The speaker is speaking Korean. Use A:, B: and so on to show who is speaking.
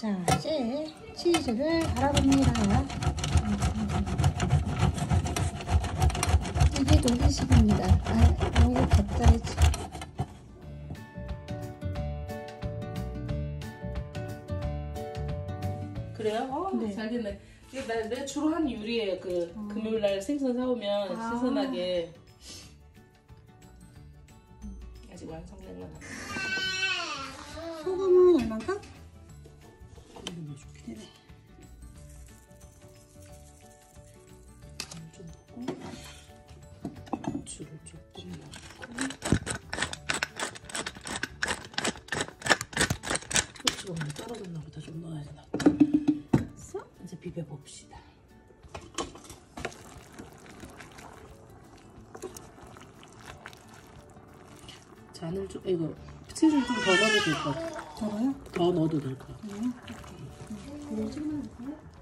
A: 자, 이제 치즈를 갈아봅니다. 이게 독일식입니다. 너무 가짜이지.
B: 그래요?
A: 네.
B: 잘 됐네. 내가 주로 한 요리에 금요일날 생선 사오면 신선하게. 아직 완성된 건 아니야.
A: 소금은 얼마큼?
B: 소금 넣어줄게.
A: 네.
B: 간을 좀 넣고 고추를 조금 넣고 고추가 오늘 떨어졌나 보다. 좀 넣어야 되나 보다. 그래서 이제 비벼봅시다. 잔을 좀 이거 치즈를 좀 더 넣어도 될 것 같아.
A: 더요?
B: 더 넣어도 될 것 같아.
A: 이거 조금만 넣을까요?